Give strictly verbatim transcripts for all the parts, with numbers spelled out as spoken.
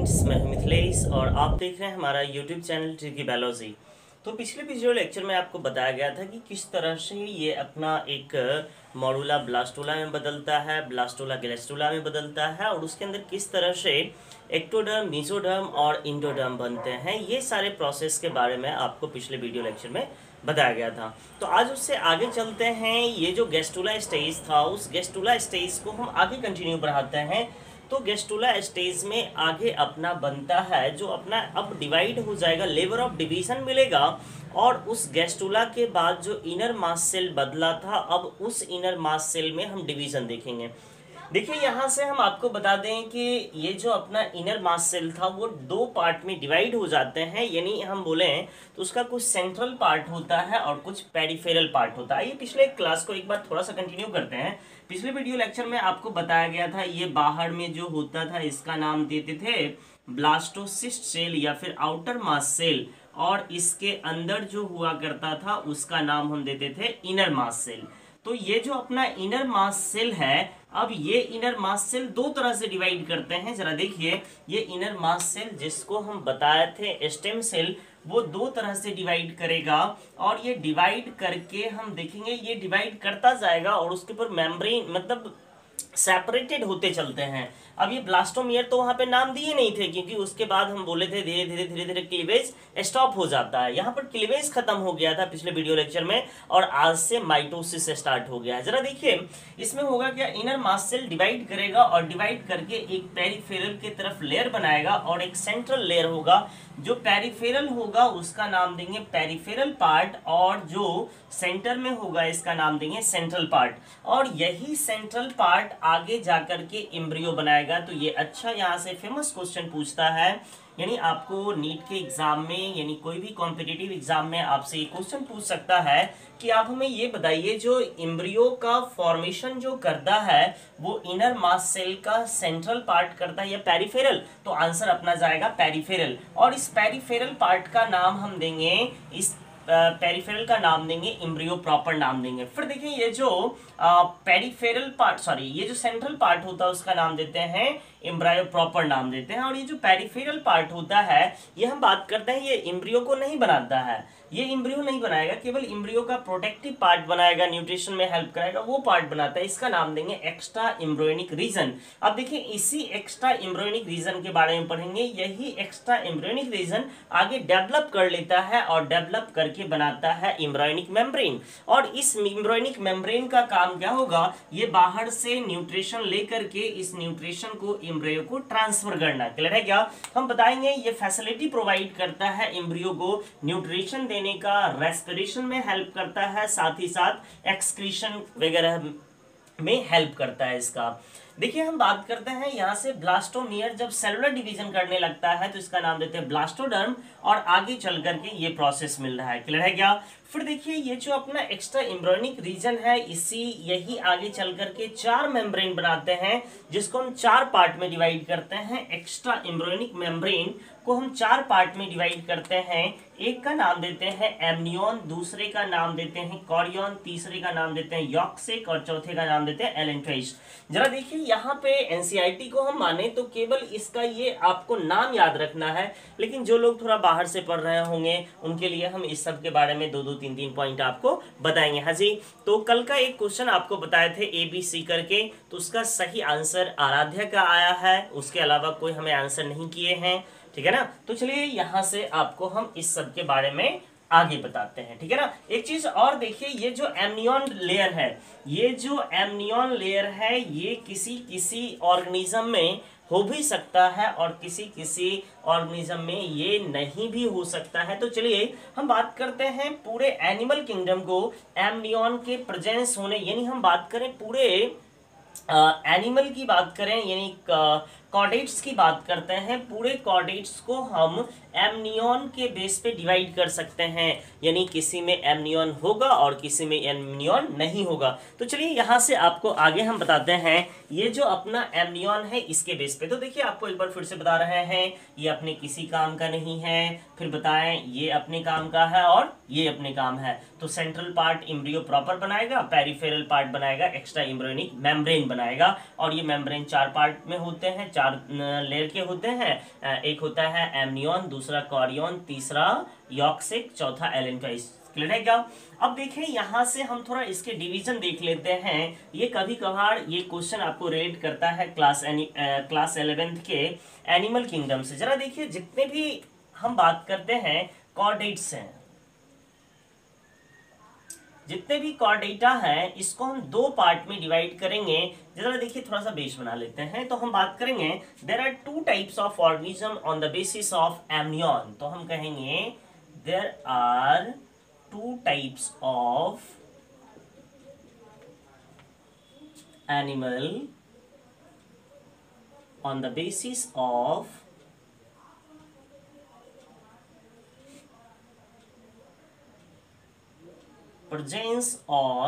Friends, मैं हूं मिथिलेश और आप देख रहे हैं हमारा यूट्यूब चैनल ट्रिकी बायोलॉजी। तो पिछले वीडियो लेक्चर में आपको बताया गया था कि किस तरह से ये अपना एक मॉडुला ब्लास्टुला में बदलता है, ब्लास्टुला गैस्ट्रुला में बदलता है और उसके अंदर किस तरह से एक्टोडर्म, मेसोडर्म और इंडोडर्म बनते हैं। ये सारे प्रोसेस के बारे में आपको पिछले वीडियो लेक्चर में बताया गया था। तो आज उससे आगे चलते हैं। ये जो गैस्ट्रुला स्टेज था, उस गैस्ट्रुला स्टेज को हम आगे कंटिन्यू बढ़ाते हैं। तो गैस्ट्रुला स्टेज में आगे अपना बनता है जो अपना अब डिवाइड हो जाएगा, लेवल ऑफ डिवीजन मिलेगा और उस गैस्ट्रुला के बाद जो इनर मास सेल बदला था, अब उस इनर मास सेल में हम डिवीजन देखेंगे। देखिए यहाँ से हम आपको बता दें कि ये जो अपना इनर मास सेल था वो दो पार्ट में डिवाइड हो जाते हैं, यानी हम बोलें तो उसका कुछ सेंट्रल पार्ट होता है और कुछ पेरिफेरल पार्ट होता है। ये पिछले क्लास को एक बार थोड़ा सा कंटिन्यू करते हैं। पिछले वीडियो लेक्चर में आपको बताया गया था ये बाहर में जो होता था इसका नाम देते थे ब्लास्टोसिस्ट सेल या फिर आउटर मास सेल, और इसके अंदर जो हुआ करता था उसका नाम हम देते थे इनर मास सेल। तो ये जो अपना इनर मास सेल है, अब ये इनर मास सेल दो तरह से डिवाइड करते हैं। जरा देखिए, ये इनर मास सेल जिसको हम बताए थे स्टेम सेल, वो दो तरह से डिवाइड करेगा और ये डिवाइड करके हम देखेंगे ये डिवाइड करता जाएगा और उसके ऊपर मेम्ब्रेन मतलब सेपरेटेड होते चलते हैं। अब ये ब्लास्टोमियर तो वहां पे नाम दिए नहीं थे क्योंकि उसके बाद हम बोले थे धीरे धीरे धीरे धीरे क्लीवेज स्टॉप हो जाता है। यहाँ पर क्लीवेज खत्म हो गया था पिछले वीडियो लेक्चर में और आज से माइटोसिस स्टार्ट हो गया है। जरा देखिए इसमें होगा क्या, इनर मास सेल डिवाइड करेगा और डिवाइड करके एक पेरिफेरल की तरफ लेयर बनाएगा और एक सेंट्रल लेयर होगा। जो पेरिफेरल होगा उसका नाम देंगे पेरिफेरल पार्ट और जो सेंटर में होगा इसका नाम देंगे सेंट्रल पार्ट, और यही सेंट्रल पार्ट आगे जाकर के एम्ब्रियो बनाएगा। तो ये अच्छा यहाँ से फेमस क्वेश्चन पूछता है, यानी आपको नीट के एग्जाम में यानी कोई भी कॉम्पिटिटिव एग्जाम में आपसे ये क्वेश्चन पूछ सकता है कि आप हमें ये बताइए जो एम्ब्रियो का फॉर्मेशन जो करता है वो इनर मास सेल का सेंट्रल पार्ट करता है या पेरिफेरल। तो आंसर अपना जाएगा पेरिफेरल, और इस पेरिफेरल पार्ट का नाम हम देंगे इस पेरिफेरल का नाम देंगे एम्ब्रियो प्रॉपर नाम देंगे। फिर देखिए ये जो पेरिफेरल पार्ट सॉरी ये जो सेंट्रल पार्ट होता है उसका नाम देते हैं एम्ब्रियो प्रॉपर नाम देते हैं, और ये जो पेरिफेरल पार्ट होता है ये हम बात करते हैं ये एम्ब्रियो को नहीं बनाता है, ये एम्ब्रियो नहीं बनाएगा, केवल एम्ब्रियो का प्रोटेक्टिव पार्ट बनाएगा, न्यूट्रिशन में हेल्प करेगा, वो पार्ट बनाता है। इसका नाम देंगे एक्स्ट्रा एम्ब्रियोनिक रीजन। अब देखिए इसी एक्स्ट्रा एम्ब्रियोनिक रीजन के बारे में पढ़ेंगे। यही एक्स्ट्रा एम्ब्रियोनिक रीजन आगे डेवलप कर लेता है और डेवलप करके बनाता है एम्ब्रियोनिक मेम्ब्रेन, और इस एम्ब्रियोनिक मेम्ब्रेन का काम क्या होगा, ये बाहर से न्यूट्रिशन लेकर के इस न्यूट्रिशन को एम्ब्रियो को ट्रांसफर करना। क्लियर है क्या? हम बताएंगे ये फैसिलिटी प्रोवाइड करता है एम्ब्रियो को न्यूट्रिशन देने का, रेस्पिरेशन में हेल्प करता है, साथ ही साथ एक्सक्रीशन वगैरह में हेल्प करता है इसका। देखिए हम बात करते हैं यहाँ से ब्लास्टोमियर जब सेलुलर डिवीजन करने लगता है तो इसका नाम देते हैं ब्लास्टोडर्म, और आगे चल करके ये प्रोसेस मिल रहा है। क्लियर है क्या? फिर देखिए ये जो अपना एक्स्ट्रा एम्ब्रियोनिक रीजन है इसी यही आगे चल करके चार मेम्ब्रेन बनाते हैं जिसको हम चार पार्ट में डिवाइड करते हैं। एक्स्ट्रा एम्ब्रियोनिक मेम्ब्रेन को हम चार पार्ट में डिवाइड करते हैं। एक का नाम देते हैं एमनियन, दूसरे का नाम देते हैं कॉरियन, तीसरे का नाम देते हैं यॉक्सेक और चौथे का नाम देते हैं एलेंट्रेस। जरा देखिए यहाँ पे एनसीईआरटी को हम माने तो केवल इसका ये आपको नाम याद रखना है, लेकिन जो लोग थोड़ा बाहर से पढ़ रहे होंगे उनके लिए हम इस सब के बारे में दो दो तीन तीन पॉइंट आपको बताएंगे। हाँ जी, तो कल का एक क्वेश्चन आपको बताए थे ए बी सी करके, तो उसका सही आंसर आराध्या का आया है, उसके अलावा कोई हमें आंसर नहीं किए हैं। ठीक है ना? तो चलिए यहाँ से आपको हम इस सब के बारे में आगे बताते हैं। ठीक है ना? एक चीज और देखिए, ये जो एमनियन लेयर है, ये जो एमनियन लेयर है ये किसी किसी ऑर्गेनिज्म में हो भी सकता है और किसी किसी ऑर्गेनिज्म में ये नहीं भी हो सकता है। तो चलिए हम बात करते हैं पूरे एनिमल किंगडम को एमनियन के प्रेजेंस होने, यानी हम बात करें पूरे एनिमल की बात करें यानी कॉर्डेट्स की बात करते हैं, पूरे कॉर्डेट्स को हम एमनियन के बेस पे डिवाइड कर सकते हैं, यानी किसी में एमनियन होगा और किसी में एमनियन नहीं होगा। तो चलिए यहाँ से आपको आगे हम बताते हैं ये जो अपना एमनियन है इसके बेस पे। तो देखिए आपको एक बार फिर से बता रहे हैं ये अपने किसी काम का नहीं है, फिर बताएं ये अपने काम का है और ये अपने काम है। तो सेंट्रल पार्ट एम्ब्रियो प्रॉपर बनाएगा, पेरिफेरल पार्ट बनाएगा एक्स्ट्रा एम्ब्रियोनिक मेम्ब्रेन बनाएगा, और ये मेम्ब्रेन चार पार्ट में होते हैं, चार लेयर के होते हैं। एक होता है एमनियन, दूसरा कॉरियन, तीसरा यॉक्सिक, चौथा एलेंट्राइस। क्लियर है क्या? अब देखें यहाँ से हम थोड़ा इसके डिवीजन देख लेते हैं। ये कभी कभार ये क्वेश्चन आपको रिलेट करता है क्लास एनी क्लास इलेवेंथ के एनिमल किंगडम से। जरा देखिए, जितने भी हम बात करते हैं कॉर्डेट्स हैं, जितने भी कॉर्डेटा हैं, इसको हम दो पार्ट में डिवाइड करेंगे। जरा देखिए, थोड़ा सा बेस बना लेते हैं। तो हम बात करेंगे there are two types of organism on the basis of amnion. तो हम कहेंगे there are two types of animal on the basis of presence or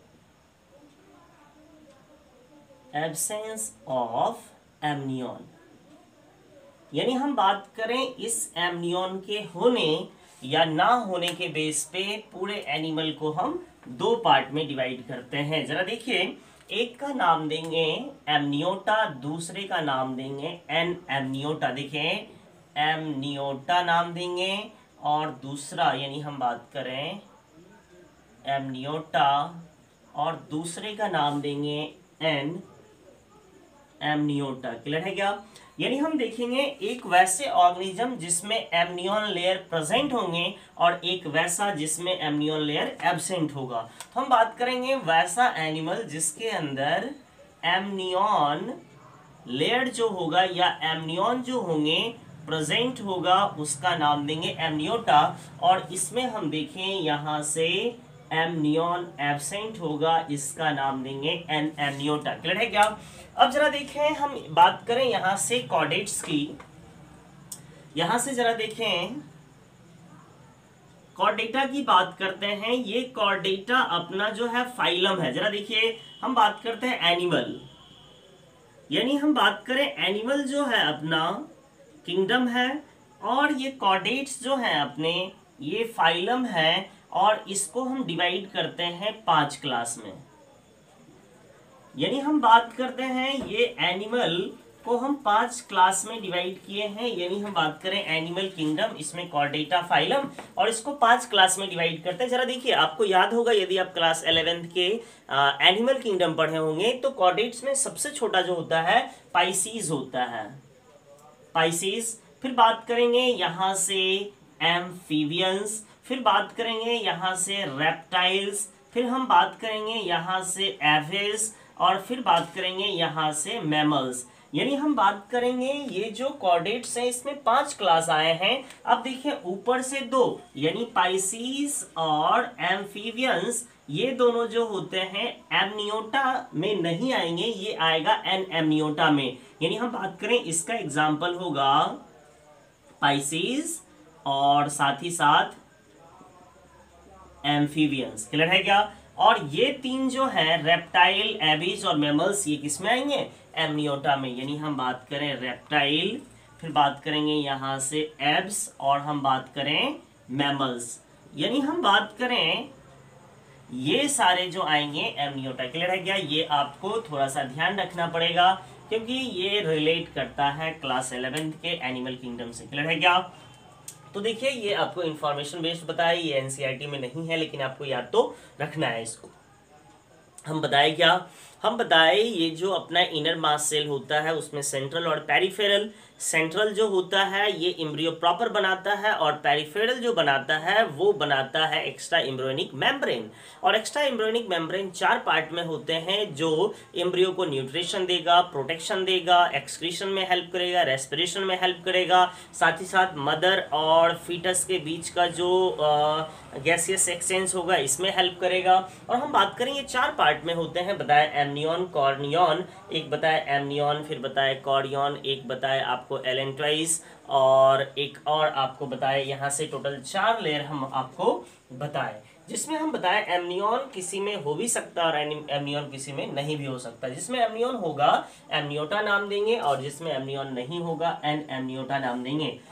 absence of amnion। यानी हम बात करें इस एमनियन के होने या ना होने के बेस पे पूरे एनिमल को हम दो पार्ट में डिवाइड करते हैं। जरा देखिए, एक का नाम देंगे एमनियोटा, दूसरे का नाम देंगे एन एमनियोटा। देखिए, एमनियोटा नाम देंगे और दूसरा यानी हम बात करें एमनियोटा और दूसरे का नाम देंगे एन एमनियोटा। क्लियर है क्या? यानी हम देखेंगे एक वैसे ऑर्गेनिज्म जिसमें एमनियन लेयर प्रेजेंट होंगे और एक वैसा जिसमें एमनियन लेयर एब्सेंट होगा। तो हम बात करेंगे वैसा एनिमल जिसके अंदर एमनियन लेयर जो होगा या एमनियन जो होंगे प्रेजेंट होगा, उसका नाम देंगे एमनियोटा। और इसमें हम देखें यहाँ से एमनियन एब्सेंट होगा, इसका नाम देंगे एन एमनियोटा। क्लियर है क्या? अब जरा देखें, हम बात करें यहां से कॉर्डेट्स की। यहां से जरा देखें, कॉर्डेटा की बात करते हैं। ये कॉर्डेटा अपना जो है फाइलम है। जरा देखिए, हम बात करते हैं एनिमल, यानी हम बात करें एनिमल जो है अपना किंगडम है, और ये कॉर्डेट्स जो है अपने ये फाइलम है, और इसको हम डिवाइड करते हैं पांच क्लास में। यानी हम बात करते हैं ये एनिमल को हम पांच क्लास में डिवाइड किए हैं। यानी हम बात करें एनिमल किंगडम, इसमें कॉर्डेटा फाइलम, और इसको पांच क्लास में डिवाइड करते हैं। जरा देखिए, आपको याद होगा यदि आप क्लास इलेवेंथ के एनिमल किंगडम पढ़े होंगे तो कॉर्डेट्स में सबसे छोटा जो होता है पाइसीज होता है, पाइसीज। फिर बात करेंगे यहाँ से एम्फीबियंस, फिर बात करेंगे यहाँ से रेप्टाइल्स, फिर हम बात करेंगे यहाँ से एविस, और फिर बात करेंगे यहाँ से मैमल्स। यानी हम बात करेंगे ये जो कॉर्डेट्स हैं इसमें पांच क्लास आए हैं। अब देखिए, ऊपर से दो यानी पाइसीज और एम्फीबियंस, ये दोनों जो होते हैं एमनियोटा में नहीं आएंगे, ये आएगा एन एमनियोटा में। यानी हम बात करें इसका एग्जाम्पल होगा पाइसीज और साथ ही साथ एम्फीबियंस। क्लियर है क्या? और ये तीन जो है रेप्टाइल, एबीज और मैमल्स, ये किस में आएंगे? एमनियोटा में। यानी हम बात करें रेप्टाइल, फिर बात करेंगे यहाँ से एब्स, और हम बात करें मैमल्स। यानी हम बात करें ये सारे जो आएंगे एमनियोटा। क्लियर है क्या? ये आपको थोड़ा सा ध्यान रखना पड़ेगा क्योंकि ये रिलेट करता है क्लास इलेवेंथ के एनिमल किंगडम से। क्लियर है क्या? तो देखिए, ये आपको इंफॉर्मेशन बेस्ड बताया, ये एनसीईआरटी में नहीं है, लेकिन आपको याद तो रखना है इसको। हम बताए क्या? हम बताए ये जो अपना इनर मास सेल होता है उसमें सेंट्रल और पेरिफेरल। सेंट्रल जो होता है ये एम्ब्रियो प्रॉपर बनाता है, और पेरिफेरल जो बनाता है वो बनाता है एक्स्ट्रा एम्ब्रियोनिक मेम्ब्रेन। और एक्स्ट्रा एम्ब्रियोनिक मेम्ब्रेन चार पार्ट में होते हैं जो एम्ब्रियो को न्यूट्रिशन देगा, प्रोटेक्शन देगा, एक्सक्रीशन में हेल्प करेगा, रेस्पिरेशन में हेल्प करेगा, साथ ही साथ मदर और फीटस के बीच का जो गैसियस एक्सचेंज होगा इसमें हेल्प करेगा। और हम बात करें ये चार पार्ट में होते हैं, बताया एमनियन, कॉर्नियन, एक बताया एमनियन, फिर बताया कॉरियन, एक बताया आपको एलेंट्राइस, और एक और आपको बताया यहाँ से टोटल चार लेयर हम आपको बताए, जिसमें हम बताए एमनियन किसी में हो भी सकता है और एमनियन किसी में नहीं भी हो सकता। जिसमें एमनियन होगा एमनियोटा नाम देंगे, और जिसमें एमनियन नहीं होगा एन एमनियोटा नाम देंगे।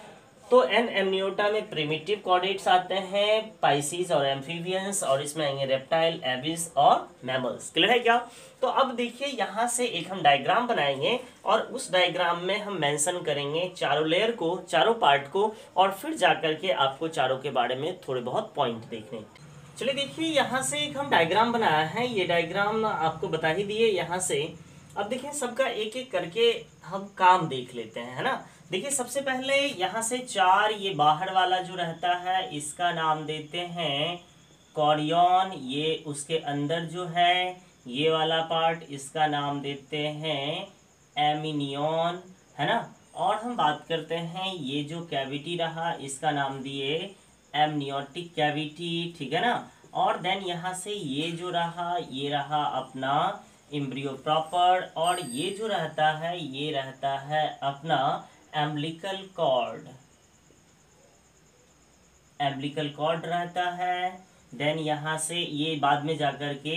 तो एन एमनियोटा में प्रिमिटिव कॉर्डेट्स आते हैं, पाइसीज और एम्फीबियंस, और इसमें आएंगे रेप्टाइल, एबिस और मैमल्स। क्लियर है क्या? तो अब देखिए यहाँ से एक हम डायग्राम बनाएंगे और उस डायग्राम में हम मेंशन करेंगे चारों लेयर को, चारों पार्ट को, और फिर जाकर के आपको चारों के बारे में थोड़े बहुत पॉइंट देखने। चलिए देखिए यहाँ से एक हम डायग्राम बनाया है, ये डायग्राम आपको बता ही दिए यहाँ से। अब देखिए सबका एक एक करके हम काम देख लेते हैं, है ना। देखिए सबसे पहले यहाँ से चार, ये बाहर वाला जो रहता है इसका नाम देते हैं कॉरियन, ये उसके अंदर जो है ये वाला पार्ट इसका नाम देते हैं एमिनियन, है ना। और हम बात करते हैं ये जो कैविटी रहा इसका नाम दिए एमनियोटिक कैविटी, ठीक है ना। और देन यहाँ से ये जो रहा ये रहा अपना एम्ब्रियो प्रॉपर, और ये जो रहता है ये रहता है अपना एम्ब्लिकल कॉर्ड, एम्ब्लिकल कॉर्ड रहता है। देन यहाँ से ये बाद में जाकर के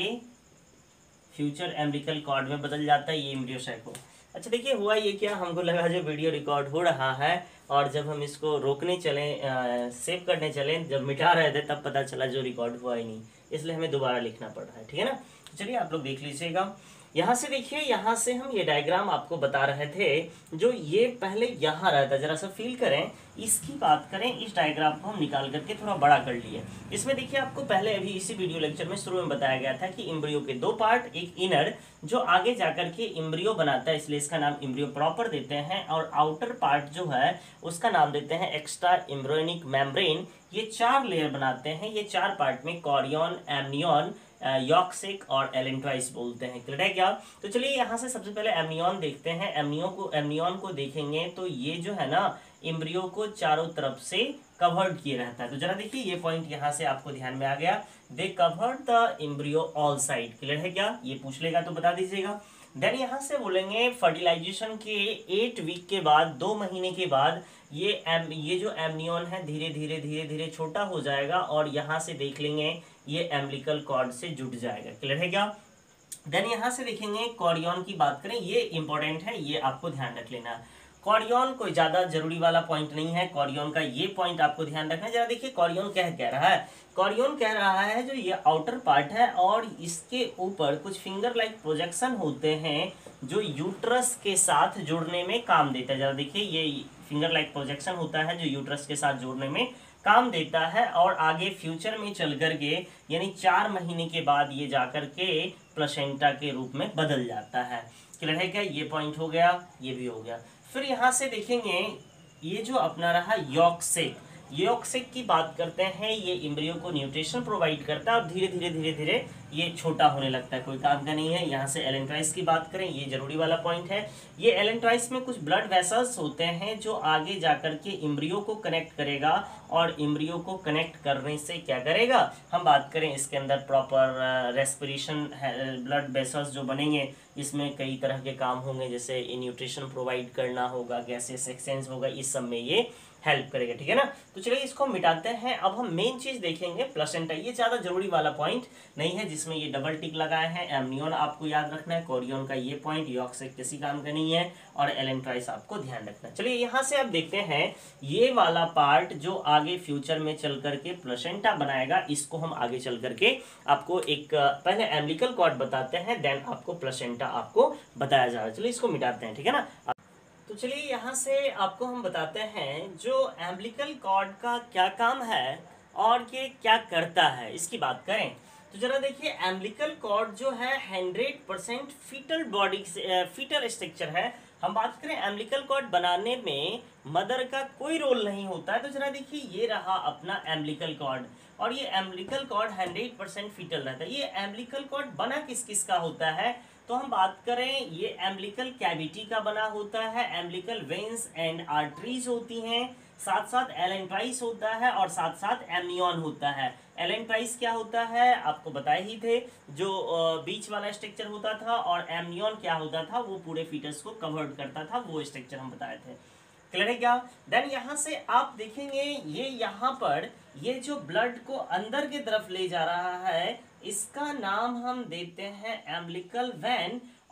फ्यूचर एम्ब्लिकल कॉर्ड में बदल जाता है, ये एम्ब्रियो साइको। अच्छा देखिए हुआ ये क्या, हमको लगा जो वीडियो रिकॉर्ड हो रहा है और जब हम इसको रोकने चले, सेव करने चले, जब मिटा रहे थे तब पता चला जो रिकॉर्ड हुआ ही नहीं, इसलिए हमें दोबारा लिखना पड़ रहा है, ठीक है ना। चलिए आप लोग देख लीजिएगा। यहाँ से देखिए, यहाँ से हम ये डायग्राम आपको बता रहे थे, जो ये पहले यहाँ रहता, जरा सा फील करें, इसकी बात करें, इस डायग्राम को हम निकाल करके थोड़ा बड़ा कर लिए। इसमें देखिए आपको पहले अभी इसी वीडियो लेक्चर में शुरू में बताया गया था कि एम्ब्रियो के दो पार्ट, एक इनर जो आगे जाकर के एम्ब्रियो बनाता है, इसलिए इसका नाम एम्ब्रियो प्रॉपर देते हैं, और आउटर पार्ट जो है उसका नाम देते हैं एक्स्ट्रा एम्ब्रियोनिक मेम्ब्रेन। ये चार लेयर बनाते हैं, ये चार पार्ट में कॉरियन, एमनियन, यॉक्सिक और एलेंट्राइस बोलते हैं। क्लियर है क्या? तो चलिए यहाँ से सबसे पहले एमनियन देखते हैं। एमनियो को एमनियन को देखेंगे तो ये जो है ना एम्ब्रियो को चारों तरफ से कवर्ड किए रहता है। तो जरा देखिए ये पॉइंट यहाँ से आपको ध्यान में आ गया, they covered the embryo all side. Clear है क्या? ये पूछ लेगा तो बता दीजिएगा। देन यहाँ से बोलेंगे फर्टिलाइजेशन के एट वीक के बाद, दो महीने के बाद ये एम ये जो एमनियन है धीरे धीरे धीरे धीरे छोटा हो जाएगा और यहाँ से देख लेंगे ये एम्ब्लिकल कॉर्ड से जुड़ जाएगा। क्लियर है क्या? देन यहाँ से देखेंगे कॉरियन की बात करें, ये इंपॉर्टेंट है, ये आपको ध्यान रख लेना। कॉरियन कोई ज्यादा जरूरी वाला पॉइंट नहीं है, कॉरियन का ये पॉइंट आपको ध्यान रखना है। जरा देखिए कॉरियन क्या कह रहा है, कॉरियन कह रहा है जो ये आउटर पार्ट है और इसके ऊपर कुछ फिंगर लाइक प्रोजेक्शन होते हैं जो यूट्रस के साथ जुड़ने में काम देता है। जरा देखिए ये फिंगर लाइक प्रोजेक्शन होता है जो यूट्रस के साथ जोड़ने में काम देता है, और आगे फ्यूचर में चल कर के यानी चार महीने के बाद ये जाकर के प्लेसेंटा के रूप में बदल जाता है। क्लियर है क्या? ये पॉइंट हो गया, ये भी हो गया। फिर यहाँ से देखेंगे ये जो अपना रहा यॉक्सिक, यॉक्सिक की बात करते हैं, ये एम्ब्रियो को न्यूट्रिशन प्रोवाइड करता है और धीरे धीरे धीरे धीरे ये छोटा होने लगता है, कोई काम का नहीं है। यहाँ से एलेंट्राइस की बात करें, ये जरूरी वाला पॉइंट है। ये एलेंट्राइस में कुछ ब्लड वेसल्स होते हैं जो आगे जाकर के एम्ब्रियो को कनेक्ट करेगा, और एम्ब्रियो को कनेक्ट करने से क्या करेगा, हम बात करें इसके अंदर प्रॉपर रेस्पिरेशन ब्लड वेसल्स जो बनेंगे, इसमें कई तरह के काम होंगे, जैसे न्यूट्रिशन प्रोवाइड करना होगा, गैसेस एक्सचेंज होगा, इस सब में ये हेल्प करेगा, ठीक है ना। तो चलिए इसको मिटाते हैं। अब हम मेन चीज देखेंगे प्लेसेंटा, ये ज्यादा जरूरी वाला पॉइंट नहीं है जिसमें ये डबल टिक लगाए हैं। एमनियन आपको याद रखना है, कॉरियन का ये पॉइंट, यॉक्सिक किसी काम का नहीं है, और एलेंट्राइस आपको ध्यान रखना है। चलिए यहाँ से आप देखते हैं ये वाला पार्ट जो आगे फ्यूचर में चल करके प्लेसेंटा बनाएगा, इसको हम आगे चल करके आपको एक पहले एम्ब्लिकल कॉर्ड बताते हैं, देन आपको प्लेसेंटा आपको बताया जा रहा है। चलिए इसको मिटाते हैं, ठीक है ना। तो चलिए यहाँ से आपको हम बताते हैं जो एम्ब्लिकल कॉर्ड का क्या काम है और ये क्या करता है, इसकी बात करें तो जरा देखिए एम्ब्लिकल कॉर्ड जो है हंड्रेड परसेंट फीटल बॉडी से फीटल स्ट्रक्चर है। हम बात करें एम्ब्लिकल कॉर्ड बनाने में मदर का कोई रोल नहीं होता है। तो जरा देखिए ये रहा अपना एम्ब्लिकल कॉर्ड, और ये umbilical cord hundred percent foetal रहता है। ये एम्ब्लिकल कॉर्ड बना किस किस का होता है, तो हम बात करें ये एम्ब्लिकल कैविटी का बना होता है, एम्ब्लिकल वेन्स एंड आर्टरीज होती हैं, साथ साथ एलेंट्राइस होता है और साथ साथ एमनियन होता है। एलेंट्राइस क्या होता है आपको बताए ही थे, जो बीच वाला स्ट्रक्चर होता था, और एमनियन क्या होता था, वो पूरे फीटस को कवर्ड करता था, वो स्ट्रक्चर हम बताए थे। क्लियर है क्या? देन यहाँ से आप देखेंगे ये यहाँ पर ये जो ब्लड को अंदर की तरफ ले जा रहा है, इसका नाम हम देते हैं एम्ब्लिकल वेन,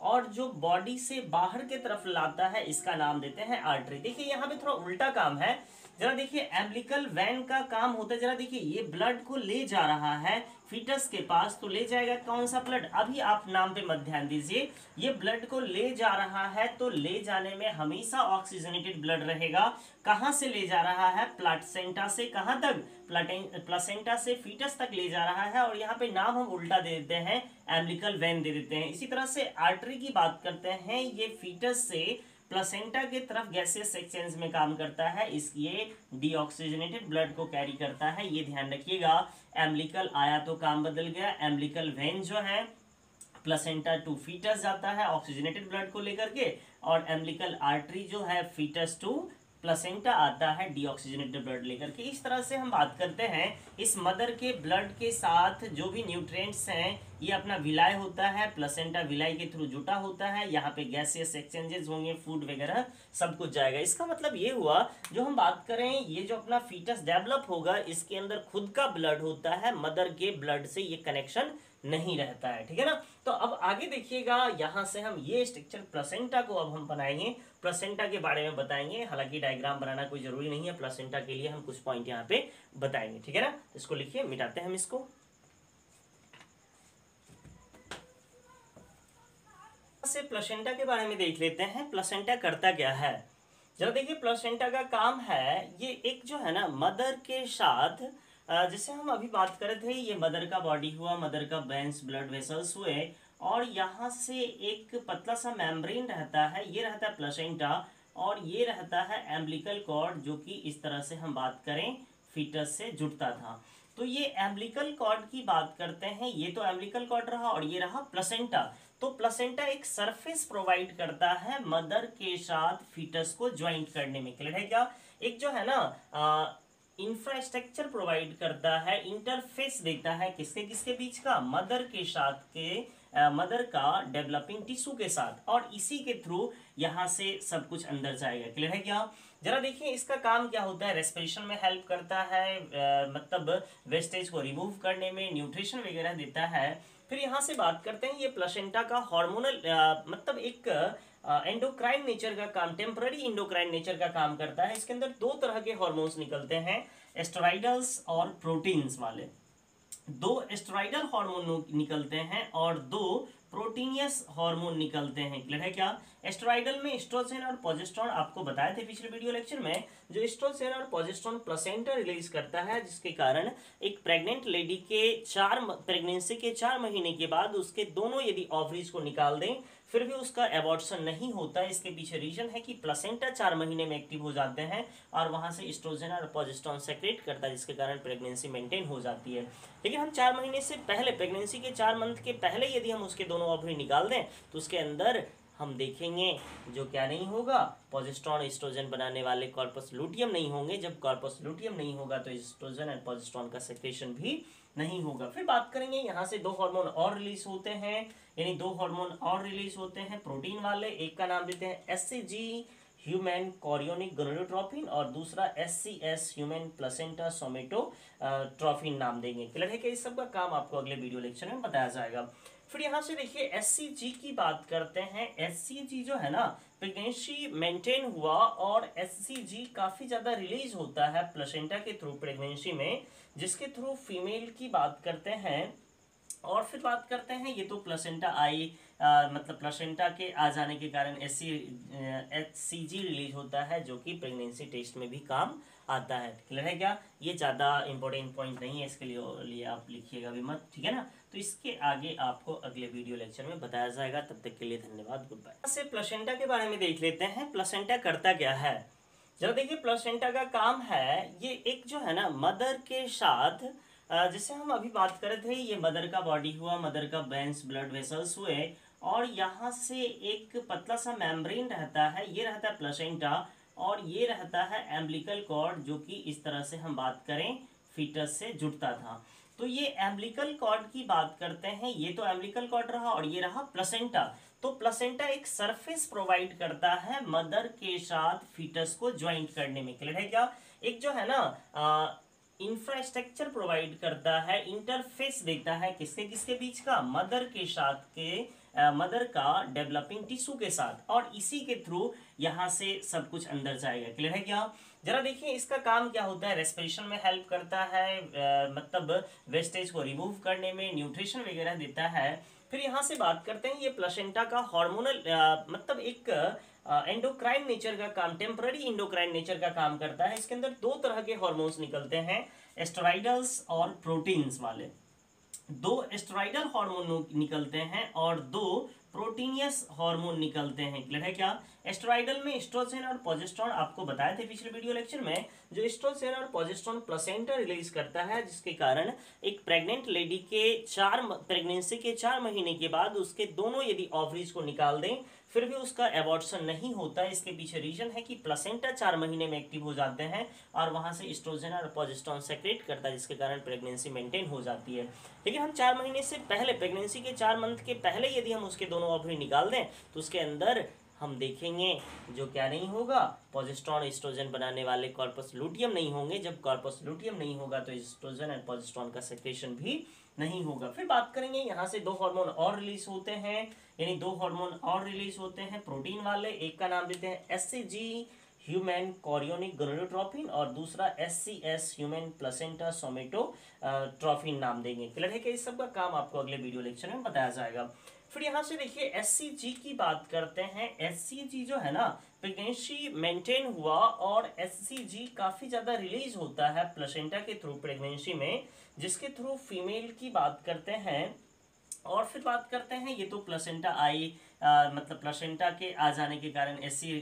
और जो बॉडी से बाहर की तरफ लाता है इसका नाम देते हैं आर्टरी। देखिए यहाँ पे थोड़ा उल्टा काम है, जरा देखिए एम्बिलिकल वेन का काम होता है, जरा देखिए ये ब्लड को ले जा रहा है फीटस के पास, तो ले जाएगा कौन सा ब्लड, अभी आप नाम पे मत ध्यान दीजिए, ये ब्लड को ले जा रहा है तो ले जाने में हमेशा ऑक्सीजनेटेड ब्लड रहेगा। कहां से ले जा रहा है, प्लासेंटा से कहां तक, प्लासेंटा से फीटस तक ले जा रहा है, और यहाँ पे नाम हम उल्टा दे देते हैं, एम्बिलिकल वेन दे देते हैं। इसी तरह से आर्टरी की बात करते हैं, ये फीटस से प्लासेंटा की तरफ गैसियस एक्सचेंज में काम करता है, इस ये डीऑक्सीजनेटेड ब्लड को कैरी करता है, ये ध्यान रखिएगा। एम्बिलिकल आया तो काम बदल गया, एम्बिलिकल वेन जो है प्लासेंटा टू फीटस जाता है ऑक्सीजनेटेड ब्लड को लेकर के, और एम्बिलिकल आर्टरी जो है फीटस टू प्लासेंटा आता है डीऑक्सीजनेटेड ब्लड लेकर के। इस तरह से हम बात करते हैं इस मदर के ब्लड के साथ जो भी न्यूट्रिएंट्स हैं ये अपना विलाय होता है, प्लासेंटा विलाय के थ्रू जुटा होता है, यहाँ पे गैसियस एक्सचेंजेस होंगे, फूड वगैरह सब कुछ जाएगा। इसका मतलब ये हुआ, जो हम बात करें ये जो अपना फीटस डेवलप होगा इसके अंदर खुद का ब्लड होता है, मदर के ब्लड से ये कनेक्शन नहीं रहता है, ठीक है ना। तो अब आगे देखिएगा, यहां से हम ये स्ट्रक्चर प्लासेंटा को अब हम बनाएंगे, प्लासेंटा के बारे में बताएंगे, हालांकि डायग्राम बनाना कोई जरूरी नहीं है, प्लासेंटा के लिए हम कुछ पॉइंट यहाँ पे बताएंगे, ठीक है ना। इसको लिखिए, मिटाते हैं हम इसको। से प्लासेंटा के बारे में देख लेते हैं, प्लासेंटा करता क्या है। जरा देखिए प्लासेंटा का काम है, ये एक जो है ना मदर के साथ, जैसे हम अभी बात कर रहे थे, ये मदर का बॉडी हुआ, मदर का वेन्स ब्लड वेसल्स हुए, और यहाँ से एक पतला सा मेम्ब्रेन रहता है, ये रहता है प्लासेंटा, और ये रहता है एम्बिलिकल कॉर्ड, जो कि इस तरह से हम बात करें फीटस से जुड़ता था। तो ये एम्बिलिकल कॉर्ड की बात करते हैं, ये तो एम्बिलिकल कॉर्ड रहा, और ये रहा प्लासेंटा। तो प्लासेंटा एक सरफेस प्रोवाइड करता है मदर के साथ फीटस को ज्वाइंट करने में, क्लियर है क्या। एक जो है ना आ, इंफ्रास्ट्रक्चर प्रोवाइड करता है, इंटरफेस देता है किसके किसके बीच का, मदर के साथ के, मदर का डेवलपिंग टिश्यू के साथ, और इसी के थ्रू यहाँ से सब कुछ अंदर जाएगा, क्लियर है क्या। जरा देखिए इसका काम क्या होता है, रेस्पिरेशन में हेल्प करता है, आ, मतलब वेस्टेज को रिमूव करने में, न्यूट्रिशन वगैरह देता है। फिर यहाँ से बात करते हैं, ये प्लासेंटा का हार्मोनल मतलब एक एंडोक्राइन नेचर का काम, टेम्पररी एंडोक्राइन नेचर का काम करता है। इसके अंदर दो तरह के हार्मोन्स निकलते हैं, एस्टेरॉइडल्स और प्रोटीन्स वाले। दो एस्टेरॉइडल हार्मोन निकलते हैं और दो प्रोटीनियस हार्मोन निकलते हैं, क्लियर है क्या। एस्टेरॉइडल में एस्ट्रोजन और प्रोजेस्टेरोन आपको बताए थे पिछले वीडियो लेक्चर में, जो एस्ट्रोजन और प्रोजेस्टेरोन प्लेसेंटा रिलीज करता है, जिसके कारण एक प्रेग्नेंट लेडी के चार प्रेगनेंसी के चार महीने के बाद उसके दोनों यदि ओवरीज को निकाल दें फिर भी उसका एबॉर्शन नहीं होता है। इसके पीछे रीजन है कि प्लेसेंटा चार महीने में एक्टिव हो जाते हैं और वहां से एस्ट्रोजन और प्रोजेस्टेरोन सेक्रेट करता है, जिसके कारण प्रेगनेंसी मेंटेन हो जाती है। लेकिन हम चार महीने से पहले, प्रेगनेंसी के चार मंथ के पहले यदि हम उसके दोनों ओवरी निकाल दें तो उसके अंदर हम देखेंगे जो क्या नहीं होगा, प्रोजेस्टेरोन एस्ट्रोजन बनाने वाले कॉर्पस लूटियम नहीं होंगे। जब कॉर्पस लूटियम नहीं होगा तो एस्ट्रोजन और प्रोजेस्टेरोन का सेक्रेशन भी नहीं होगा। फिर बात करेंगे, यहाँ से दो हार्मोन और रिलीज होते हैं, यानी दो हार्मोन और रिलीज होते हैं प्रोटीन वाले। एक का नाम देते हैं S C G human chorionic gonadotropin और दूसरा S C S human placenta somatotropin नाम देंगे, क्लियर है कि इस सब का काम आपको अगले वीडियो लेक्चर में बताया जाएगा। फिर यहाँ से देखिए एस सी जी की बात करते हैं। एस सी जी जो है ना, प्रेगनेंसी मेंटेन हुआ और एस सी जी काफी ज्यादा रिलीज होता है प्लेसेंटा के थ्रू प्रेगनेंसी में, जिसके थ्रू फीमेल की बात करते हैं। और फिर बात करते हैं, ये तो प्लेसेंटा आई आ, मतलब प्लेसेंटा के आ जाने के कारण S C H C G release होता है, जो कि प्रेगनेंसी टेस्ट में भी काम आता है, क्लियर है क्या। ये ज़्यादा इंपॉर्टेंट पॉइंट नहीं है, इसके लिए लिए आप लिखिएगा भी मत, ठीक है ना। तो इसके आगे आपको अगले वीडियो लेक्चर में बताया जाएगा। तब तक के लिए धन्यवाद, गुड बाय। से प्लेसेंटा के बारे में देख लेते हैं, प्लेसेंटा करता क्या है। जरा देखिए प्लेसेंटा का काम है, ये एक जो है ना मदर के साथ, जैसे हम अभी बात कर रहे थे, ये मदर का बॉडी हुआ, मदर का वेन्स ब्लड वेसल्स हुए, और यहाँ से एक पतला सा मेम्ब्रेन रहता है, ये रहता है प्लेसेंटा, और ये रहता है एम्बिलिकल कॉर्ड, जो कि इस तरह से हम बात करें फीटस से जुड़ता था। तो ये एम्बिलिकल कॉर्ड की बात करते हैं, ये तो एम्बिलिकल कॉर्ड रहा और ये रहा प्लेसेंटा। तो प्लेसेंटा एक सरफेस प्रोवाइड करता है मदर के साथ फीटस को ज्वाइंट करने में, क्लियर है क्या। एक जो है ना आ, इंफ्रास्ट्रक्चर प्रोवाइड करता है, इंटरफेस देता है किसके किसके बीच का, मदर के साथ के, मदर का डेवलपिंग टिश्यू के साथ, और इसी के थ्रू यहाँ से सब कुछ अंदर जाएगा। क्लियर है क्या? जरा देखिए इसका काम क्या होता है। रेस्पिरेशन में हेल्प करता है, आ, मतलब वेस्टेज को रिमूव करने में, न्यूट्रिशन वगैरह देता है। फिर यहाँ से बात करते हैं, ये प्लेसेंटा का हार्मोनल मतलब एक एंडोक्राइन नेचर का काम, टेम्पररी एंडोक्राइन नेचर का काम करता है। इसके अंदर दो तरह के हार्मोन्स निकलते हैं, एस्टेरॉइडल्स और प्रोटीन्स वाले। दो एस्टेरॉइडल हार्मोन निकलते हैं और दो प्रोटीनियस हार्मोन निकलते हैं। क्लियर है क्या? एस्टेरॉइडल में एस्ट्रोजन और प्रोजेस्टेरोन आपको बताए थे पिछले वीडियो लेक्चर में। जो एस्ट्रोजन और प्रोजेस्टेरोन प्लेसेंटा रिलीज करता है, जिसके कारण एक प्रेग्नेंट लेडी के चार प्रेगनेंसी के चार महीने के बाद उसके दोनों यदि ओवरीज को निकाल दें फिर भी उसका एबॉर्शन नहीं होता। इसके पीछे रीजन है कि प्लेसेंटा चार महीने में एक्टिव हो जाते हैं और वहां से एस्ट्रोजन और प्रोजेस्टेरोन सेक्रेट करता है, जिसके कारण प्रेगनेंसी मेंटेन हो जाती है। लेकिन हम चार महीने से पहले, प्रेगनेंसी के चार मंथ के पहले यदि हम उसके दोनों ओवरी निकाल दें तो उसके अंदर हम देखेंगे जो क्या नहीं होगा, प्रोजेस्टेरोन एस्ट्रोजन बनाने वाले कॉर्पस लुटियम नहीं होंगे। जब कॉर्पस लुटियम नहीं होगा तो एस्ट्रोजन और प्रोजेस्टेरोन का सेक्रेशन भी नहीं होगा। फिर बात करेंगे, यहाँ से दो हार्मोन और रिलीज होते हैं, यानी दो हार्मोन और रिलीज होते हैं प्रोटीन वाले। एक का नाम देते हैं S C G human chorionic gonadotropin और दूसरा S C S human placenta somatotropin नाम देंगे। क्लियर है कि इस सब का काम आपको अगले वीडियो लेक्चर में बताया जाएगा। फिर यहाँ से देखिए एस सी जी की बात करते हैं। एस सी जी जो है ना, प्रेगनेंसी मेंटेन हुआ और एस सी जी काफी ज्यादा रिलीज होता है प्लेसेंटा के थ्रू प्रेगनेंसी में, जिसके थ्रू फीमेल की बात करते हैं। और फिर बात करते हैं, ये तो प्लेसेंटा आई आ, मतलब प्लेसेंटा के आ जाने के कारण S C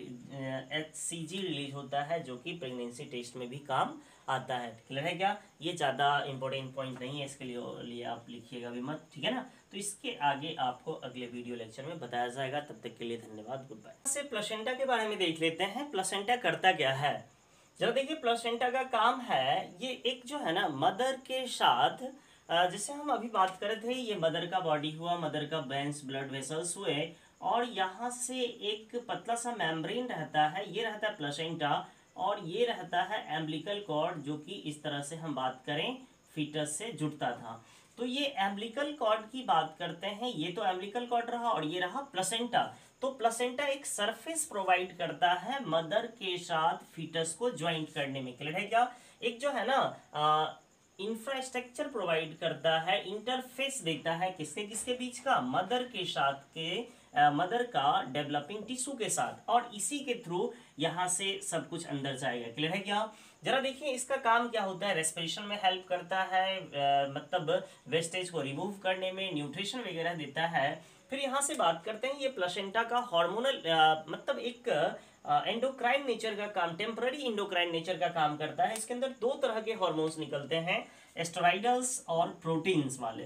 H C G release होता है, जो कि प्रेगनेंसी टेस्ट में भी काम आता है। क्लियर है क्या? ये ज़्यादा इंपॉर्टेंट पॉइंट नहीं है, इसके लिए लिए आप लिखिएगा भी मत, ठीक है ना? तो इसके आगे आपको अगले वीडियो लेक्चर में बताया जाएगा। तब तक के लिए धन्यवाद, गुड बाय। से प्लेसेंटा के बारे में देख लेते हैं। प्लेसेंटा करता क्या है? जरा देखिए, प्लेसेंटा का काम है, ये एक जो है ना मदर के साथ, जैसे हम अभी बात कर रहे थे, ये मदर का बॉडी हुआ, मदर का वेन्स ब्लड वेसल्स हुए, और यहाँ से एक पतला सा मेम्ब्रेन रहता है, ये रहता है प्लेसेंटा, और ये रहता है एम्बिलिकल कॉर्ड, जो कि इस तरह से हम बात करें फीटस से जुड़ता था। तो ये एम्बिलिकल कॉर्ड की बात करते हैं, ये तो एम्बिलिकल कॉर्ड रहा और ये रहा प्लेसेंटा। तो प्लेसेंटा एक सरफेस प्रोवाइड करता है मदर के साथ फीटस को ज्वाइंट करने में। क्लियर है क्या? एक जो है ना इंफ्रास्ट्रक्चर प्रोवाइड करता है, इंटरफेस देता है किसके किसके बीच का, मदर के साथ के मदर का डेवलपिंग टिश्यू के साथ, और इसी के थ्रू यहाँ से सब कुछ अंदर जाएगा। क्लियर है क्या? जरा देखिए इसका काम क्या होता है। रेस्पिरेशन में हेल्प करता है, आ, मतलब वेस्टेज को रिमूव करने में, न्यूट्रिशन वगैरह देता है। फिर यहाँ से बात करते हैं, ये प्लेसेंटा का हार्मोनल मतलब एक एंडोक्राइन नेचर का काम, टेम्पररी एंडोक्राइन नेचर का काम करता है। इसके अंदर दो तरह के हार्मोन्स निकलते हैं, एस्टेरॉइडल्स और प्रोटीन्स वाले।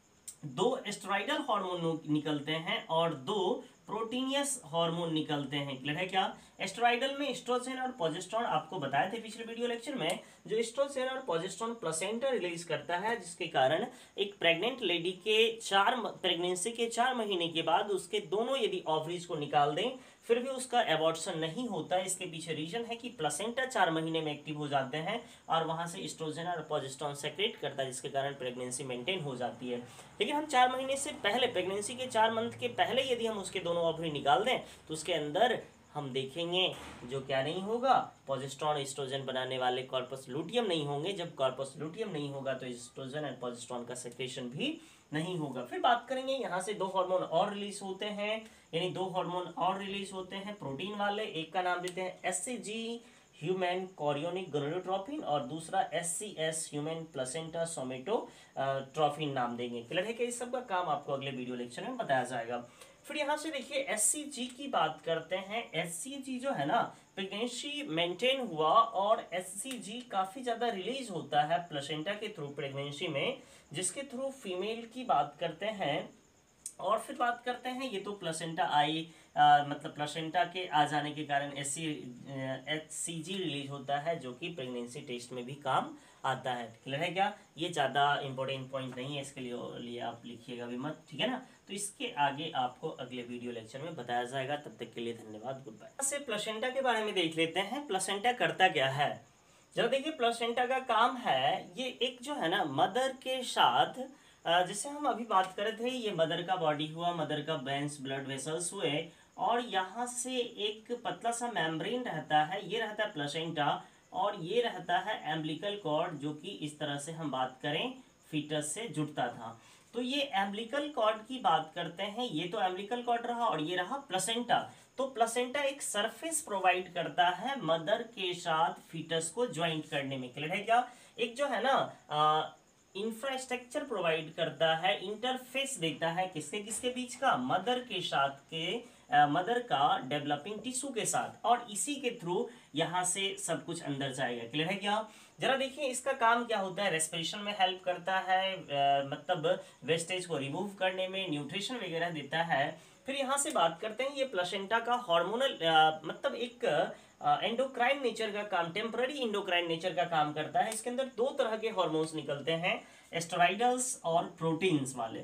दो एस्टेरॉइडल हार्मोन निकलते हैं और दो प्रोटीनियस हार्मोन निकलते हैं। क्लियर है क्या? एस्टेरॉइडल में एस्ट्रोजन और प्रोजेस्टेरोन आपको बताए थे पिछले वीडियो लेक्चर में। जो एस्ट्रोजन और प्रोजेस्टेरोन प्लेसेंटा रिलीज करता है, जिसके कारण एक प्रेग्नेंट लेडी के चार प्रेगनेंसी के चार महीने के बाद उसके दोनों यदि ओवरीज को निकाल दें फिर भी उसका एबॉर्शन नहीं होता। इसके पीछे रीजन है कि प्लेसेंटा चार महीने में एक्टिव हो जाते हैं और वहां से एस्ट्रोजन और प्रोजेस्टेरोन सेक्रेट करता है, जिसके कारण प्रेगनेंसी मेंटेन हो जाती है। लेकिन हम चार महीने से पहले, प्रेगनेंसी के चार मंथ के पहले यदि हम उसके दोनों ओवरी निकाल दें तो उसके अंदर हम देखेंगे जो क्या नहीं होगा, प्रोजेस्टेरोन एस्ट्रोजन बनाने वाले कॉर्पस लुटियम नहीं होंगे। जब कॉर्पस लुटियम नहीं होगा तो एस्ट्रोजन और प्रोजेस्टेरोन का सेक्रेशन भी नहीं होगा। फिर बात करेंगे, यहाँ से दो हार्मोन और रिलीज होते हैं, यानी दो हार्मोन और रिलीज होते हैं प्रोटीन वाले। एक का नाम देते हैं S C G human chorionic gonadotropin और दूसरा S C S human placenta somatotropin नाम देंगे। क्लियर है कि इस सब का काम आपको अगले वीडियो लेक्चर में बताया जाएगा। फिर यहाँ से देखिए एस सी जी की बात करते हैं। एस सी जी जो है ना, प्रेगनेंसी मेंटेन हुआ और एस सी जी काफी ज्यादा रिलीज होता है प्लेसेंटा के थ्रू प्रेगनेंसी में, जिसके थ्रू फीमेल की बात करते हैं। और फिर बात करते हैं, ये तो प्लेसेंटा आई आ, मतलब प्लेसेंटा के आ जाने के कारण S C H C G release होता है, जो कि प्रेगनेंसी टेस्ट में भी काम आता है। क्लियर है क्या? ये ज़्यादा इंपॉर्टेंट पॉइंट नहीं है, इसके लिए लिए आप लिखिएगा भी मत, ठीक है ना? तो इसके आगे आपको अगले वीडियो लेक्चर में बताया जाएगा। तब तक के लिए धन्यवाद, गुड बाय। से प्लेसेंटा के बारे में देख लेते हैं। प्लेसेंटा करता क्या है? जरा देखिए, प्लेसेंटा का काम है, ये एक जो है ना मदर के साथ, अ, जैसे हम अभी बात कर रहे थे, ये मदर का बॉडी हुआ, मदर का वेंस ब्लड वेसल्स हुए, और यहाँ से एक पतला सा मेम्ब्रेन रहता है, ये रहता है प्लेसेंटा, और ये रहता है एम्बिलिकल कॉर्ड, जो कि इस तरह से हम बात करें फीटस से जुड़ता था। तो ये एम्बिलिकल कॉर्ड की बात करते हैं, ये तो एम्बिलिकल कॉर्ड रहा, और ये रहा प्लेसेंटा। तो प्लेसेंटा एक सरफेस प्रोवाइड करता है मदर के साथ फीटस को ज्वाइंट करने में। क्लियर है क्या? एक जो है ना इंफ्रास्ट्रक्चर प्रोवाइड करता है, इंटरफेस देता है किसके किसके बीच का, मदर के साथ के, मदर का डेवलपिंग टिश्यू के साथ, और इसी के थ्रू यहाँ से सब कुछ अंदर जाएगा। क्लियर है क्या? जरा देखिए इसका काम क्या होता है। रेस्पिरेशन में हेल्प करता है, आ, मतलब वेस्टेज को रिमूव करने में, न्यूट्रिशन वगैरह देता है। फिर यहाँ से बात करते हैं, ये प्लेसेंटा का हार्मोनल मतलब एक एंडोक्राइन नेचर का काम, टेम्पररी एंडोक्राइन नेचर का काम करता है। इसके अंदर दो तरह के हार्मोन्स निकलते हैं, एस्टेरॉइडल्स और प्रोटीन्स वाले।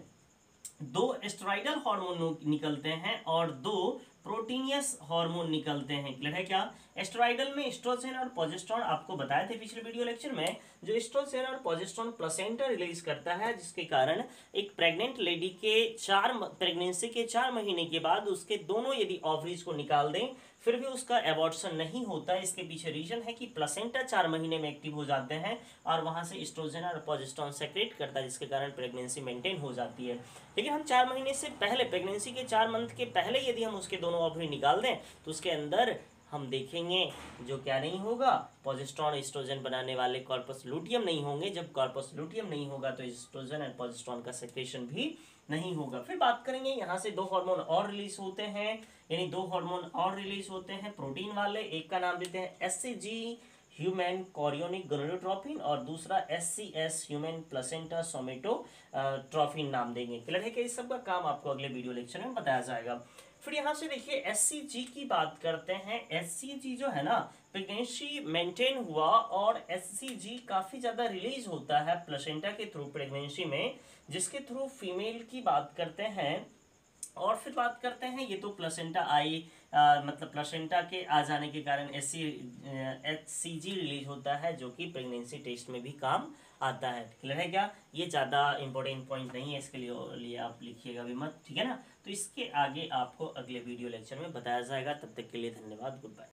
दो एस्टेरॉइडल हार्मोन निकलते हैं और दो प्रोटीनियस हार्मोन निकलते हैं। क्लियर है क्या? एस्टेरॉइडल में एस्ट्रोजन और प्रोजेस्टेरोन आपको बताए थे पिछले वीडियो लेक्चर में। जो एस्ट्रोजन और प्रोजेस्टेरोन प्लेसेंटा रिलीज करता है, जिसके कारण एक प्रेग्नेंट लेडी के चार प्रेगनेंसी के चार महीने के बाद उसके दोनों यदि ओवरीज को निकाल दें, फिर भी उसका एबॉर्शन नहीं होता। इसके पीछे रीजन है कि प्लेसेंटा चार महीने में एक्टिव हो जाते हैं और वहां से एस्ट्रोजन और प्रोजेस्टेरोन सेक्रेट करता है, जिसके कारण प्रेगनेंसी मेंटेन हो जाती है। लेकिन हम चार महीने से पहले, प्रेगनेंसी के चार मंथ के पहले यदि हम उसके दोनों ओवरी निकाल दें, तो उसके अंदर हम देखेंगे जो क्या नहीं होगा, प्रोजेस्टेरोन एस्ट्रोजन बनाने वाले कॉर्पस लूटियम नहीं होंगे। जब कॉर्पस लूटियम नहीं होगा तो एस्ट्रोजन और प्रोजेस्टेरोन का सेक्रेशन भी नहीं होगा। फिर बात करेंगे, यहाँ से दो हार्मोन और रिलीज होते हैं, यानी दो हार्मोन और रिलीज होते हैं प्रोटीन वाले। एक का नाम देते हैं S C G human chorionic gonadotropin, और दूसरा S C S human placenta somatotropin नाम देंगे। क्लियर है कि इस सब का काम आपको अगले वीडियो लेक्चर में बताया जाएगा। फिर यहाँ से देखिए एस सी जी की बात करते हैं। एस सी जी जो है ना, प्रेगनेंसी मेंटेन हुआ और एस सी जी काफी ज्यादा रिलीज होता है प्लेसेंटा के थ्रू प्रेगनेंसी में, जिसके थ्रू फीमेल की बात करते हैं। और फिर बात करते हैं, ये तो प्लेसेंटा आई, आ, मतलब प्लेसेंटा के आ जाने के कारण S C H C G release होता है, जो कि प्रेगनेंसी टेस्ट में भी काम आता है। क्लियर है क्या? ये ज़्यादा इंपॉर्टेंट पॉइंट नहीं है, इसके लिए लिए आप लिखिएगा भी मत, ठीक है ना? तो इसके आगे आपको अगले वीडियो लेक्चर में बताया जाएगा। तब तक के लिए धन्यवाद, गुड बाय।